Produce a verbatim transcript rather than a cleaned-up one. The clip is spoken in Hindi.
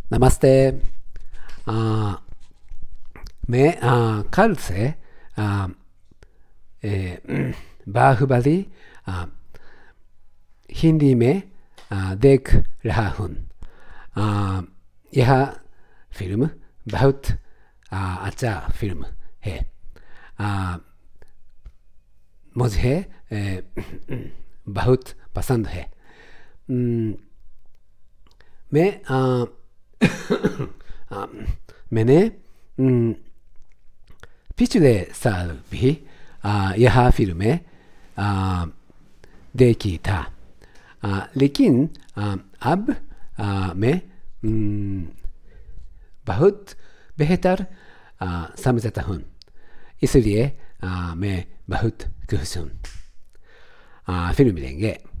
नमस्ते। आ, मैं आ, कल से आ, ए, बाहुबली आ, हिंदी में आ, देख रहा हूँ। आ, यह फिल्म बहुत आ, अच्छा फिल्म है। आ, मुझे ए, बहुत पसंद है। उम, मैं आ, आ, मैंने उम, पिछले साल भी आ, यह फिल्में आ, देखी था। आ, लेकिन आ, अब आ, मैं उम, बहुत बेहतर आ, समझता हूँ। इसलिए आ, मैं बहुत खुश हूँ। आ, फिर मिलेंगे।